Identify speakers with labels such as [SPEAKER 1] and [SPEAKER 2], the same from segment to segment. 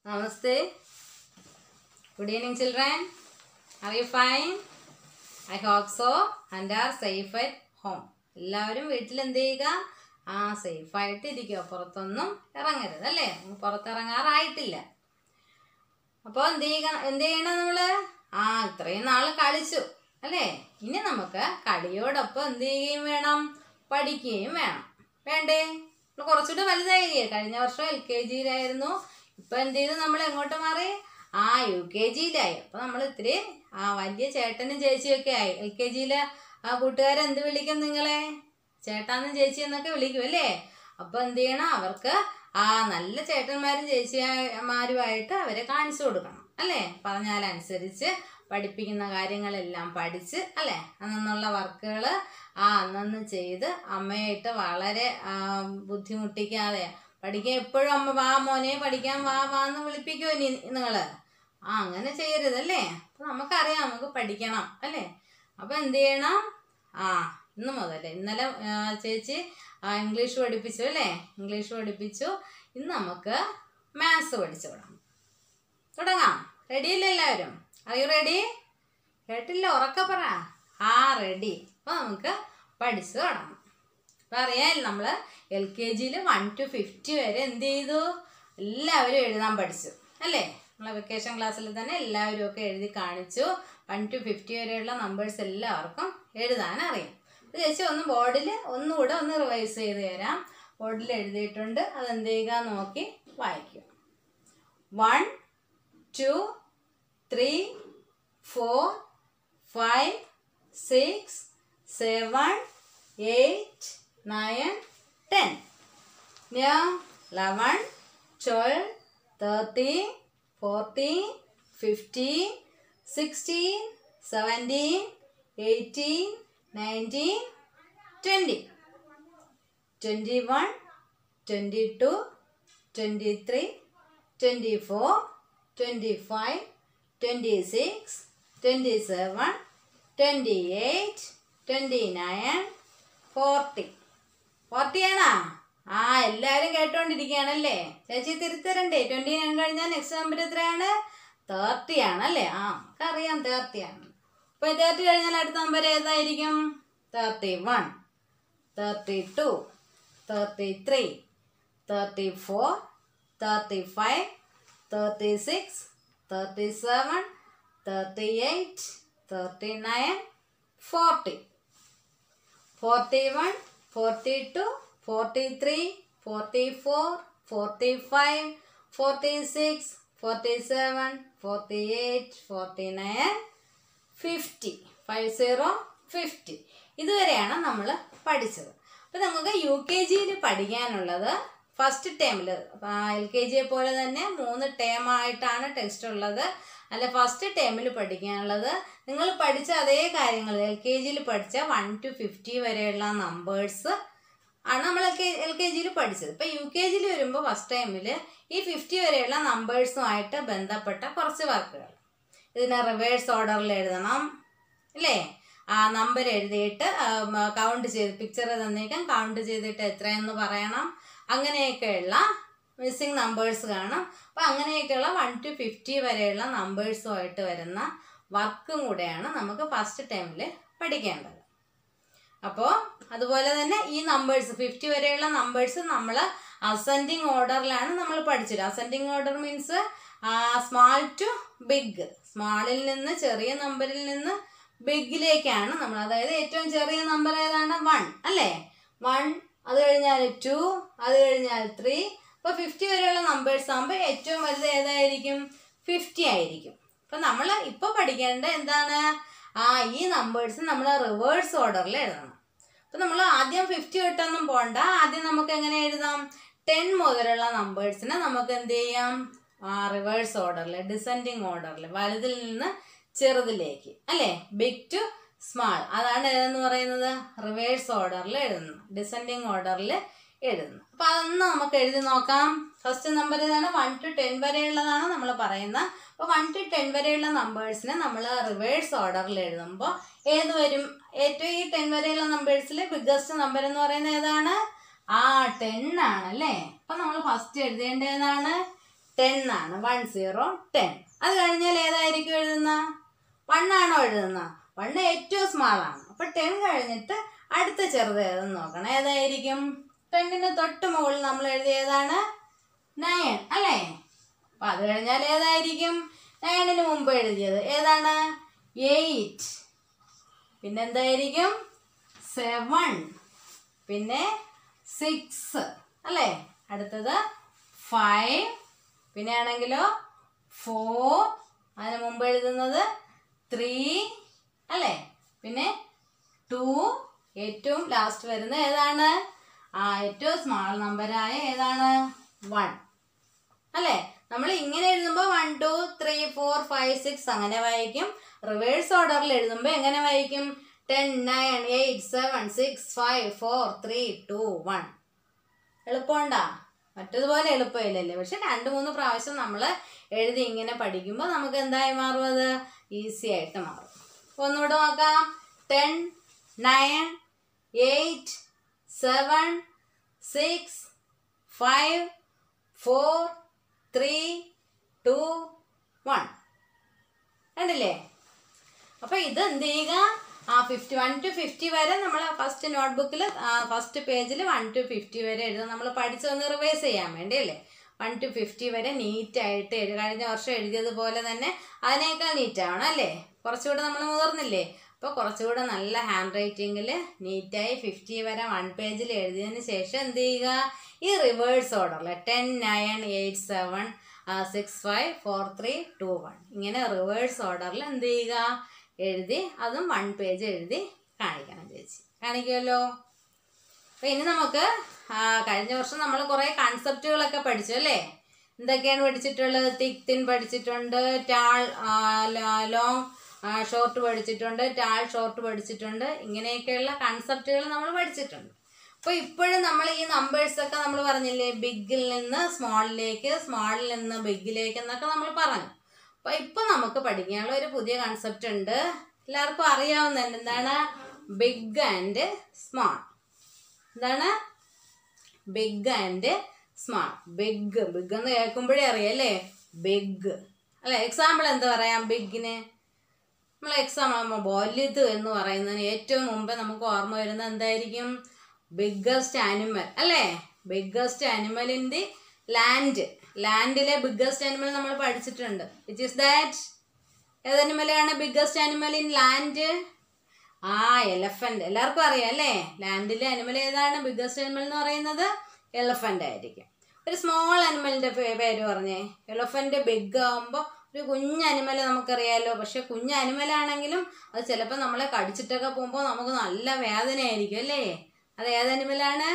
[SPEAKER 1] Namaste. Good evening, children. Are you fine? I hope so and are safe at home. എല്ലാവരും വീട്ടിൽ എന്ത് ചെയ്യുക? Safe ആയിട്ട് ഇരിക്കുക. പുറത്തൊന്നും ഇറങ്ങരുത് അല്ലേ? പുറത്തിറങ്ങാറായിട്ടില്ല. അപ്പോൾ എന്ത് ചെയ്യണം നമ്മള്? ഇത്രയും നാൾ കളിച്ചു അല്ലേ? ഇനി നമുക്ക് കളിയോടൊപ്പം എന്ത് ചെയ്യുകയും വേണം? പഠിക്കുകയും വേണം. വേണ്ടേ? കുറച്ചുകൂടെ വലുതായില്ലേ? കഴിഞ്ഞ വർഷം LKG-യിലായിരുന്നു. ഇപ്പൊ എന്ത് ചെയ്തു? നമ്മൾ എങ്ങോട്ട് മാറി? UKG-യിലായി. അപ്പൊ നമ്മൾ ഇത്തിരി വലിയ ചേട്ടനും ചേച്ചിയൊക്കെ ആയി. LKG-യിലെ കൂട്ടുകാരെന്ത് വിളിക്കും നിങ്ങളെ? ചേട്ടാന്നും ചേച്ചി എന്നൊക്കെ വിളിക്കും അല്ലേ? അപ്പൊ എന്ത് ചെയ്യണം? അവർക്ക് നല്ല ചേട്ടന്മാരും ചേച്ചിമാരുമായിട്ട് അവരെ കാണിച്ചു കൊടുക്കണം അല്ലേ? പറഞ്ഞാലനുസരിച്ച് പഠിപ്പിക്കുന്ന കാര്യങ്ങളെല്ലാം പഠിച്ച് അല്ലേ? അന്നുള്ള വർക്കുകൾ അന്നന്ന് ചെയ്ത് അമ്മയായിട്ട് വളരെ ബുദ്ധിമുട്ടിക്കാതെ പഠിക്കാൻ എപ്പോഴും അമ്മ വാ മോനെ പഠിക്കാൻ വാന്ന് വിളിപ്പിക്കുമോ നിങ്ങള്? അങ്ങനെ ചെയ്യരുതല്ലേ? അപ്പൊ നമുക്കറിയാം നമുക്ക് പഠിക്കണം അല്ലേ? അപ്പൊ എന്ത് ചെയ്യണം? ഇന്ന് മുതൽ ഇന്നലെ ചേച്ചി ഇംഗ്ലീഷ് പഠിപ്പിച്ചു അല്ലേ? ഇംഗ്ലീഷ് പഠിപ്പിച്ചു. ഇന്ന് നമുക്ക് മാത്സ് പഠിച്ചു തുടങ്ങാം. റെഡിയല്ലേ എല്ലാവരും? അറിയൂ റെഡി? കേട്ടില്ല? ഉറക്കെ പറ. റെഡി. അപ്പൊ നമുക്ക് പഠിച്ചു തുടങ്ങാം. അപ്പൊ അറിയാം നമ്മള് LKG-യിൽ 1 to 50 വരെ എന്ത് ചെയ്തു? എല്ലാവരും എഴുതാൻ പഠിച്ചു അല്ലേ? നമ്മളെ വെക്കേഷൻ ക്ലാസ്സിൽ തന്നെ എല്ലാവരും ഒക്കെ എഴുതി കാണിച്ചു. 1 to 50 വരെയുള്ള നമ്പേഴ്സ് എല്ലാവർക്കും എഴുതാൻ അറിയാം. ചേച്ചി ബോർഡിൽ ഒന്നുകൂടെ റിവൈസ് ചെയ്ത് തരാം. ബോർഡിൽ എഴുതിയിട്ടുണ്ട്. അതെന്ത് ചെയ്യുക? നോക്കി വായിക്കുക. 1 2 3 4 5 6 7 8 9 10. Now 11 12 13 14 15 16 17 18 19 20 21 22 23 24 25 26 27 28 29 40. 40 ആണോ? എല്ലാവരും കേട്ടോണ്ടിരിക്കുകയാണല്ലേ? ചേച്ചി തിരുത്തരണ്ടേ? 29 കഴിഞ്ഞാൽ നെക്സ്റ്റ് നമ്പർ എത്രയാണ്? 30 ആണല്ലേ? നമുക്കറിയാം 30 ആണ്. അപ്പൊ 30 കഴിഞ്ഞാൽ അടുത്ത നമ്പർ ഏതായിരിക്കും? 31 32 33 34 35 36 37 38 39 40. 41 42 43 44 45 46 47 48 49 50. 50. ഇതുവരെയാണ് നമ്മൾ പഠിച്ചത്. അപ്പൊ നമുക്ക് UKG-യിൽ പഠിക്കാനുള്ളത് ഫസ്റ്റ് ടേമിൽ LKG-യെ പോലെ തന്നെ 3 ടേം ആയിട്ടാണ് ടെക്സ്റ്റ് ഉള്ളത്. അല്ല, ഫസ്റ്റ് ടേമിൽ പഠിക്കാനുള്ളത് നിങ്ങൾ പഠിച്ച അതേ കാര്യങ്ങൾ LKG-യിൽ പഠിച്ച 1 to 50 വരെയുള്ള നമ്പേഴ്സ് ആണ് നമ്മൾ LKG-യിൽ പഠിച്ചത്. ഇപ്പൊ UKG-യിൽ വരുമ്പോൾ ഫസ്റ്റ് ടൈമിൽ ഈ 50 വരെയുള്ള നമ്പേഴ്സുമായിട്ട് ബന്ധപ്പെട്ട കുറച്ച് വർക്കുകൾ. ഇതിനെ റിവേഴ്സ് ഓർഡറിൽ എഴുതണം അല്ലേ? നമ്പർ എഴുതിയിട്ട് കൗണ്ട് ചെയ്ത് പിക്ചർ തന്നേക്കാം, കൗണ്ട് ചെയ്തിട്ട് എത്രയെന്ന് പറയണം. അങ്ങനെയൊക്കെയുള്ള മിസ്സിംഗ് നമ്പേഴ്സ് കാണും. അപ്പൊ അങ്ങനെയൊക്കെയുള്ള 1 to 50 വരെയുള്ള നമ്പേഴ്സുമായിട്ട് വരുന്ന വർക്കും കൂടെയാണ് നമുക്ക് ഫസ്റ്റ് ടൈമിൽ പഠിക്കേണ്ടത്. അപ്പോൾ അതുപോലെ തന്നെ ഈ നമ്പേഴ്സ് 50 വരെയുള്ള നമ്പേഴ്സ് നമ്മൾ അസെൻഡിങ് ഓർഡറിലാണ് നമ്മൾ പഠിച്ചത്. Ascending order means small to big. സ്മാളിൽ നിന്ന് ചെറിയ നമ്പറിൽ നിന്ന് ബിഗിലേക്കാണ് നമ്മൾ. അതായത് ഏറ്റവും ചെറിയ നമ്പർ ഏതാണ്? 1 അല്ലേ? 1, അത് കഴിഞ്ഞാൽ 2, അത് കഴിഞ്ഞാൽ 3. അപ്പൊ 50 വരെയുള്ള നമ്പേഴ്സ് ആകുമ്പോൾ ഏറ്റവും വലുത് ഏതായിരിക്കും? 50 ആയിരിക്കും. അപ്പൊ നമ്മൾ ഇപ്പൊ പഠിക്കേണ്ട എന്താണ്? ഈ നമ്പേഴ്സ് നമ്മൾ റിവേഴ്സ് ഓർഡറിൽ എഴുതണം. അപ്പൊ നമ്മൾ ആദ്യം 50 തൊട്ടൊന്നും പോണ്ട. ആദ്യം നമുക്ക് എങ്ങനെ എഴുതാം? 10 മുതലുള്ള നമ്പേഴ്സിനെ നമുക്ക് എന്ത് ചെയ്യാം? റിവേഴ്സ് ഓർഡറിൽ, ഡിസെൻഡിങ് ഓർഡറിൽ, വലുതിൽ നിന്ന് ചെറുതിലേക്ക് അല്ലേ? Big to small. അതാണ് ഏതെന്ന് പറയുന്നത്? റിവേഴ്സ് ഓർഡറിൽ എഴുതുന്നു, ഡിസെൻഡിങ് ഓർഡറിൽ എഴുതുന്നു. അപ്പൊ അതൊന്ന് നമുക്ക് എഴുതി നോക്കാം. ഫസ്റ്റ് നമ്പർ ഏതാണ്? 1 to 10 വരെയുള്ളതാണ് നമ്മൾ പറയുന്നത്. അപ്പോൾ 1 to 10 വരെയുള്ള നമ്പേഴ്സിനെ നമ്മൾ റിവേഴ്സ് ഓർഡറിൽ എഴുതുമ്പോൾ ഏത് വരും? ഏറ്റവും ഈ 10 വരെയുള്ള നമ്പേഴ്സിൽ ബിഗ്ഗസ്റ്റ് നമ്പർ എന്ന് പറയുന്നത് ഏതാണ്? 10 ആണല്ലേ? അപ്പൊ നമ്മൾ ഫസ്റ്റ് എഴുതേണ്ടത് ഏതാണ്? 10 ആണ്. 1 0 10. അത് കഴിഞ്ഞാൽ ഏതായിരിക്കും എഴുതുന്ന? 1 ആണോ എഴുതുന്ന? 1 ഏറ്റവും സ്മാൾ ആണ്. അപ്പൊ 10 കഴിഞ്ഞിട്ട് അടുത്ത ചെറുത് ഏതെന്ന് നോക്കണം. ഏതായിരിക്കും? 10ന് തൊട്ട് മുകളിൽ നമ്മൾ എഴുതിയ ഏതാണ്? 9 അല്ലേ? അപ്പൊ അത് കഴിഞ്ഞാൽ ഏതായിരിക്കും? 9ന് മുമ്പ് എഴുതിയത് ഏതാണ്? 8. പിന്നെന്തായിരിക്കും? 7. പിന്നെ 6 അല്ലേ? അടുത്തത് 5. പിന്നെ ആണെങ്കിലോ 4. അതിന് മുമ്പ് എഴുതുന്നത് 3 അല്ലേ? പിന്നെ 2. ഏറ്റവും ലാസ്റ്റ് വരുന്ന ഏതാണ്? ഏറ്റവും സ്മാൾ നമ്പറായ ഏതാണ്? 1 അല്ലേ? നമ്മൾ ഇങ്ങനെ എഴുതുമ്പോൾ 1 2 3 4 5 6 അങ്ങനെ വായിക്കും. റിവേഴ്സ് ഓർഡറിൽ എഴുതുമ്പോൾ എങ്ങനെ വായിക്കും? 10 9 8 7 6 5 4 3 2 1. എളുപ്പമുണ്ടാ? മറ്റതുപോലെ എളുപ്പമില്ലല്ലേ? പക്ഷെ 2-3 പ്രാവശ്യം നമ്മൾ എഴുതി ഇങ്ങനെ പഠിക്കുമ്പോൾ നമുക്ക് എന്തായി മാറും? അത് ഈസി ആയിട്ട് മാറും. ഒന്നുകൂടെ നോക്കാം. 10 9 8 7 6 5 4 3 2 1. കണ്ടില്ലേ? അപ്പൊ ഇത് എന്ത് ചെയ്യുക? 1 to 50 വരെ നമ്മൾ ഫസ്റ്റ് നോട്ട്ബുക്കിൽ ഫസ്റ്റ് പേജിൽ 1 to 50 വരെ എഴുതാം. നമ്മൾ പഠിച്ചൊന്ന് റിവൈസ് ചെയ്യാൻ വേണ്ടി അല്ലേ? 1 to 50 വരെ നീറ്റായിട്ട് കഴിഞ്ഞ വർഷം എഴുതിയതുപോലെ തന്നെ അതിനേക്കാൾ നീറ്റാവണം അല്ലേ? കുറച്ചുകൂടെ നമ്മൾ മുതിർന്നില്ലേ? അപ്പോൾ കുറച്ചുകൂടെ നല്ല ഹാൻഡ് റൈറ്റിങ്ങിൽ നീറ്റായി 50 വരെ 1 പേജിൽ എഴുതിയതിന് ശേഷം എന്ത് ചെയ്യുക? ഈ റിവേഴ്സ് ഓർഡറിൽ 10 9 8 7 6 5 4 3 2 1 ഇങ്ങനെ റിവേഴ്സ് ഓർഡറിൽ എന്ത് ചെയ്യുക? എഴുതി അതും 1 പേജ് എഴുതി കാണിക്കണം ചേച്ചി. കാണിക്കുമല്ലോ. അപ്പം ഇനി നമുക്ക് കഴിഞ്ഞ വർഷം നമ്മൾ കുറേ കൺസെപ്റ്റുകളൊക്കെ പഠിച്ചു അല്ലേ? എന്തൊക്കെയാണ് പഠിച്ചിട്ടുള്ളത്? തിക്ക് തിൻ പഠിച്ചിട്ടുണ്ട്, ടാൾ ലോങ് ഷോർട്ട് പഠിച്ചിട്ടുണ്ട്, ടാൾ ഷോർട്ട് പഠിച്ചിട്ടുണ്ട്. ഇങ്ങനെയൊക്കെയുള്ള കൺസെപ്റ്റുകൾ നമ്മൾ പഠിച്ചിട്ടുണ്ട്. അപ്പോൾ ഇപ്പോഴും നമ്മൾ ഈ നമ്പേഴ്സൊക്കെ നമ്മൾ പറഞ്ഞില്ലേ? ബിഗിൽ നിന്ന് സ്മോളിലേക്ക്, സ്മോളിൽ നിന്ന് ബിഗിലേക്ക് എന്നൊക്കെ നമ്മൾ പറഞ്ഞു. അപ്പോൾ ഇപ്പം നമുക്ക് പഠിക്കാനുള്ള ഒരു പുതിയ കൺസെപ്റ്റ് ഉണ്ട്. എല്ലാവർക്കും അറിയാവുന്നതന്നെ. എന്താണ്? Big and small. എന്താണ്? Big and small. ബിഗ് എന്ന് കേൾക്കുമ്പോഴേ അറിയാം ബിഗ് അല്ലെ? എക്സാമ്പിൾ എന്താ പറയാം ബിഗിന്? നമ്മൾ എക്സാമ്പിൾ വലുത് എന്ന് പറയുന്നതിന് ഏറ്റവും മുമ്പ് നമുക്ക് ഓർമ്മ വരുന്നത് എന്തായിരിക്കും? ബിഗ്ഗസ്റ്റ് ആനിമൽ അല്ലേ? Biggest animal in the land. ലാൻഡിലെ ബിഗ്ഗസ്റ്റ് ആനിമൽ നമ്മൾ പഠിച്ചിട്ടുണ്ട്. Which is that? ഏത് അനിമലാണ് biggest animal in land? Elephant. എല്ലാവർക്കും അറിയാം അല്ലേ? ലാൻഡിലെ അനിമൽ ഏതാണ് ബിഗ്ഗസ്റ്റ് ആനിമൽ എന്ന് പറയുന്നത്? എലഫന്റ് ആയിരിക്കും. ഒരു സ്മോൾ അനിമലിന്റെ പേര് പറഞ്ഞേ. എലഫന്റ് ബിഗ് ആകുമ്പോൾ ഒരു കുഞ്ഞ് അനിമൽ നമുക്കറിയാമല്ലോ. പക്ഷെ കുഞ്ഞ് അനിമലാണെങ്കിലും അത് ചിലപ്പോൾ നമ്മളെ കടിച്ചിട്ടൊക്കെ പോകുമ്പോൾ നമുക്ക് നല്ല വേദനയായിരിക്കും അല്ലേ? അത് ഏത് അനിമലാണ്?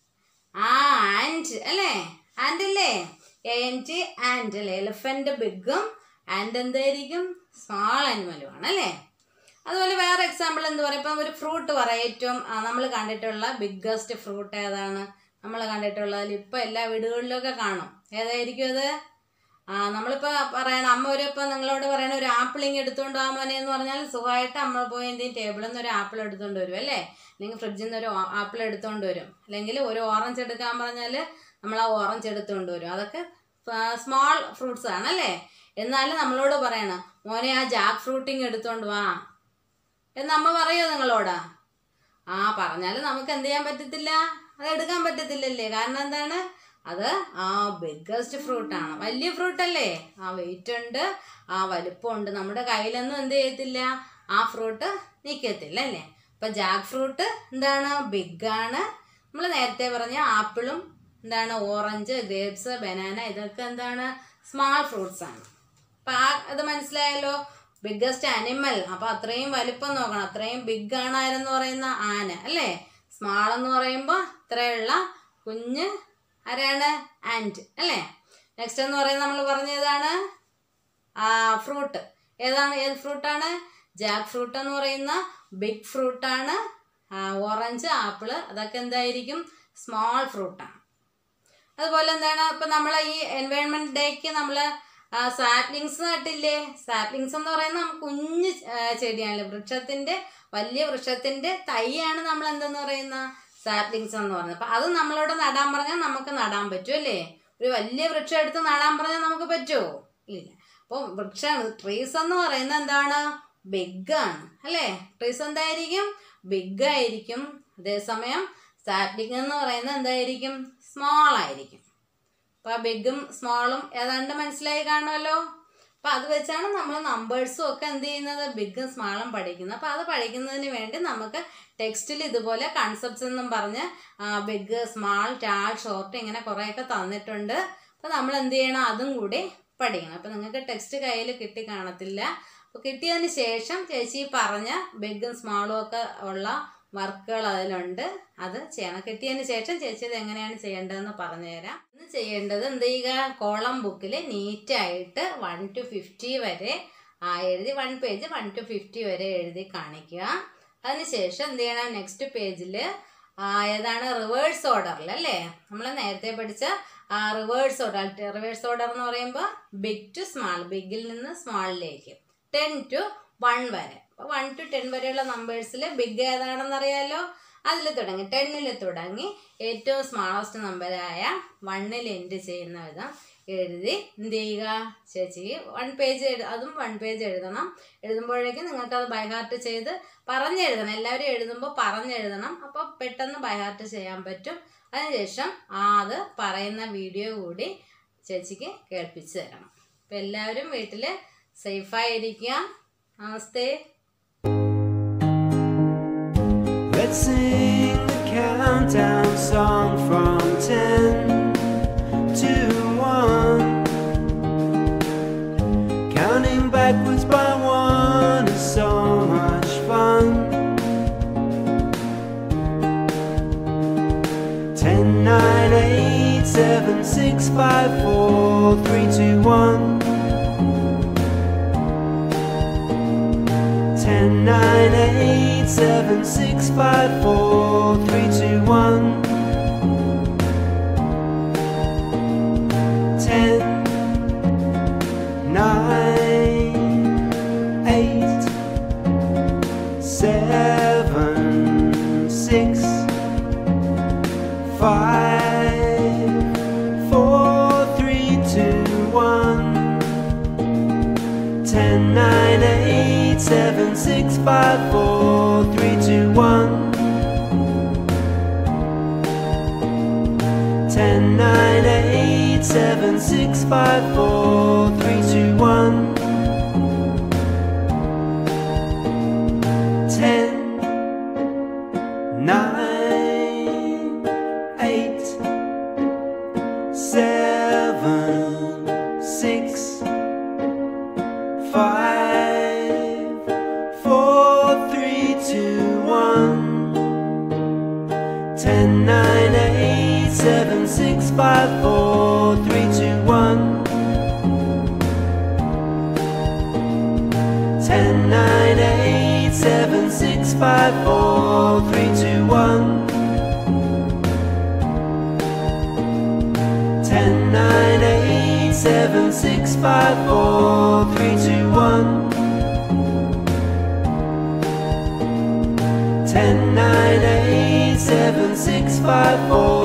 [SPEAKER 1] ആൻറ്റ് അല്ലേ? ആൻറ്റ് അല്ലേ? ANT ആൻറ്റ് അല്ലേ? എലഫന്റ് ബിഗും ആൻറ്റ് എന്തായിരിക്കും? സ്മോൾ അനിമലുമാണ് അല്ലേ? അതുപോലെ വേറെ എക്സാമ്പിൾ എന്ത് പറയാം? ഇപ്പം ഒരു ഫ്രൂട്ട് പറയാം. ഏറ്റവും നമ്മൾ കണ്ടിട്ടുള്ള ബിഗ്ഗസ്റ്റ് ഫ്രൂട്ട് ഏതാണ്? നമ്മൾ കണ്ടിട്ടുള്ളതിൽ ഇപ്പം എല്ലാ വീടുകളിലൊക്കെ കാണും. ഏതായിരിക്കും അത്? നമ്മളിപ്പോൾ പറയണം, അമ്മ ഇപ്പം നിങ്ങളോട് പറയണ ഒരു ആപ്പിളിങ് എടുത്തുകൊണ്ട് പോകാൻ മോനെ എന്ന് പറഞ്ഞാൽ സുഖമായിട്ട് അമ്മ പോയി എന്തെങ്കിലും ടേബിളിൽ നിന്ന് ഒരു ആപ്പിൾ എടുത്തുകൊണ്ട് വരും അല്ലേ? അല്ലെങ്കിൽ ഫ്രിഡ്ജിൽ നിന്ന് ഒരു ആപ്പിൾ എടുത്തുകൊണ്ട് വരും. അല്ലെങ്കിൽ ഒരു ഓറഞ്ച് എടുക്കാൻ പറഞ്ഞാൽ നമ്മൾ ആ ഓറഞ്ച് എടുത്തുകൊണ്ട് വരും. അതൊക്കെ സ്മോൾ ഫ്രൂട്ട്സ് ആണല്ലേ? എന്നാലും നമ്മളോട് പറയണം മോനെ ആ ജാക്ക് ഫ്രൂട്ടിങ് എടുത്തുകൊണ്ട് വാ എന്ന് അമ്മ പറയുമോ നിങ്ങളോട്? പറഞ്ഞാൽ നമുക്ക് എന്ത് ചെയ്യാൻ പറ്റത്തില്ല? അത് എടുക്കാൻ പറ്റത്തില്ലല്ലേ? കാരണം എന്താണ്? അത് ബിഗ്ഗസ്റ്റ് ഫ്രൂട്ടാണ്. വലിയ ഫ്രൂട്ടല്ലേ? വെയിറ്റ് ഉണ്ട്, വലുപ്പമുണ്ട്. നമ്മുടെ കയ്യിലൊന്നും എന്ത് ചെയ്യത്തില്ല? ആ ഫ്രൂട്ട് നിൽക്കത്തില്ല അല്ലേ? അപ്പം ജാക്ക് ഫ്രൂട്ട് എന്താണ്? ബിഗാണ്. നമ്മൾ നേരത്തെ പറഞ്ഞ ആപ്പിളും എന്താണ്? ഓറഞ്ച്, ഗ്രേപ്സ്, ബനാന ഇതൊക്കെ എന്താണ്? സ്മാൾ ഫ്രൂട്ട്സ് ആണ്. അപ്പം ഇത് മനസ്സിലായല്ലോ? Biggest animal. അപ്പം അത്രയും വലിപ്പം നോക്കണം. അത്രയും ബിഗ് ആണെന്ന് പറയുന്ന ആന അല്ലേ? സ്മാൾ എന്ന് പറയുമ്പോൾ ഇത്രയുള്ള കുഞ്ഞ് ആരാണ്? ആൻറ്റ് അല്ലേ? നെക്സ്റ്റ് എന്ന് പറയുന്നത് നമ്മൾ പറഞ്ഞതാണ് ഫ്രൂട്ട്. ഏതാണ്? ഏത് ഫ്രൂട്ടാണ്? ജാക്ക് ഫ്രൂട്ട് എന്ന് പറയുന്ന ബിഗ് ഫ്രൂട്ടാണ്. ഓറഞ്ച്, ആപ്പിള് അതൊക്കെ എന്തായിരിക്കും? സ്മോൾ ഫ്രൂട്ടാണ്. അതുപോലെ എന്താണ്? ഇപ്പം നമ്മൾ ഈ എൻവയോൺമെൻറ്റ് ഡേക്ക് നമ്മൾ സാപ്ലിങ്സ് നട്ടില്ലേ? സാപ്ലിങ്സ് എന്ന് പറയുന്നത് കുഞ്ഞ് ചെടിയാണല്ലോ. വലിയ വൃക്ഷത്തിൻ്റെ തൈയാണ് നമ്മൾ എന്തെന്ന് പറയുന്ന സാപ്ലിങ്സ് എന്ന് പറയുന്നത്. അപ്പം അത് നമ്മളോട് നടാൻ പറഞ്ഞാൽ നമുക്ക് നടാൻ പറ്റും അല്ലേ? ഒരു വലിയ വൃക്ഷം എടുത്ത് നടാൻ പറഞ്ഞാൽ നമുക്ക് പറ്റുമോ? ഇല്ല. അപ്പോൾ വൃക്ഷം ട്രീസ് എന്ന് പറയുന്നത് എന്താണ്? ബിഗ് ആണ് അല്ലേ? ട്രീസ് എന്തായിരിക്കും? ബിഗ് ആയിരിക്കും. അതേസമയം സാപ്ലിംഗ് എന്ന് പറയുന്നത് എന്തായിരിക്കും? സ്മോൾ ആയിരിക്കും. അപ്പോൾ ബിഗും സ്മോളും ഏതാണ്ട് മനസ്സിലായി കാണുമല്ലോ. അപ്പോൾ അത് വെച്ചാണ് നമ്മൾ നമ്പേഴ്സും ഒക്കെ എന്ത് ചെയ്യുന്നത്? ബിഗും സ്മോളും പഠിക്കുന്നത്. അപ്പോൾ അത് പഠിക്കുന്നതിന് വേണ്ടി നമുക്ക് ടെക്സ്റ്റിൽ ഇതുപോലെ കൺസെപ്റ്റ്സ് എന്നും പറഞ്ഞ് ബിഗ്, സ്മാൾ, ടാൾ, ഷോർട്ട് ഇങ്ങനെ കുറേയൊക്കെ തന്നിട്ടുണ്ട്. അപ്പോൾ നമ്മൾ എന്ത് ചെയ്യണം? അതും കൂടി പഠിക്കണം. അപ്പോൾ നിങ്ങൾക്ക് ടെക്സ്റ്റ് കയ്യിൽ കിട്ടി കാണത്തില്ല. അപ്പോൾ കിട്ടിയതിന് ശേഷം ചേച്ചി പറഞ്ഞ ബിഗും സ്മാളും ഒക്കെ ഉള്ള വർക്കുകൾ അതിലുണ്ട്, അത് ചെയ്യണം. കിട്ടിയതിന് ശേഷം ചേച്ചി ഇത് എങ്ങനെയാണ് ചെയ്യേണ്ടതെന്ന് പറഞ്ഞുതരാം. ഇന്ന് ചെയ്യേണ്ടത് എന്ത് ചെയ്യുക? കോളം ബുക്കിൽ നീറ്റായിട്ട് 1 to 50 വരെ എഴുതി 1 പേജ് 1 to 50 വരെ എഴുതി കാണിക്കുക. അതിനുശേഷം എന്ത് ചെയ്യണം? നെക്സ്റ്റ് പേജിൽ ഏതാണ്? റിവേഴ്സ് ഓർഡറിൽ അല്ലേ? നമ്മൾ നേരത്തെ പഠിച്ച റിവേഴ്സ് ഓർഡർ. റിവേഴ്സ് ഓർഡർ എന്ന് പറയുമ്പോൾ ബിഗ് ടു സ്മാൾ, ബിഗിൽ നിന്ന് സ്മാളിലേക്ക് 10 to 1 വരെ. 1 to 10 വരെയുള്ള നമ്പേഴ്സിൽ ബിഗ് ഏതാണെന്ന് അറിയാലോ. അതിൽ തുടങ്ങി 10ൽ തുടങ്ങി ഏറ്റവും സ്മാളസ്റ്റ് നമ്പറായ 1ൽ എൻഡ് ചെയ്യുന്ന വിധം എഴുതി എന്ത് ചെയ്യുക? ചേച്ചിക്ക് 1 പേജ് അതും 1 പേജ് എഴുതണം. എഴുതുമ്പോഴേക്കും നിങ്ങൾക്കത് ബൈ ഹാർട്ട് ചെയ്ത് പറഞ്ഞെഴുതണം. എല്ലാവരും എഴുതുമ്പോൾ പറഞ്ഞെഴുതണം. അപ്പോൾ പെട്ടെന്ന് ബൈ ഹാർട്ട് ചെയ്യാൻ പറ്റും. അതിനുശേഷം അത് പറയുന്ന വീഡിയോ കൂടി ചേച്ചിക്ക് കേൾപ്പിച്ച് തരണം. അപ്പോൾ എല്ലാവരും വീട്ടിൽ സേഫായിരിക്കുക. നമസ്തേ.
[SPEAKER 2] Let's sing the countdown song from 10 to 1. Counting backwards by 1 is so much fun. 10, 9, 8, 7, 6, 5, 4, 3, 2, 1. 10, 9, 8, 7, 6, 5, 4, 3, 2, 1. 10, 9, 8, 7, 6, 5, 4, 3, 2, 1. 10, 9, 8, 7, 6, 5, 4, 3, 2, 1. 10, 9, 8, 7, 6, 5, 4, 3, 2, 1. 10, 9, 8, 7, 6, 5, 4, 3, 2, 1. 10, 9, 8, 7, 6, 5, 4, 3, 2, 1. 10, 9, 8, 7, 6, 5, 4, 3, 2, 1. 10, 9, 8, 7, 6, 5, 4, 3, 2, 1. 10, 9, 8, 7, 6, 5, 4,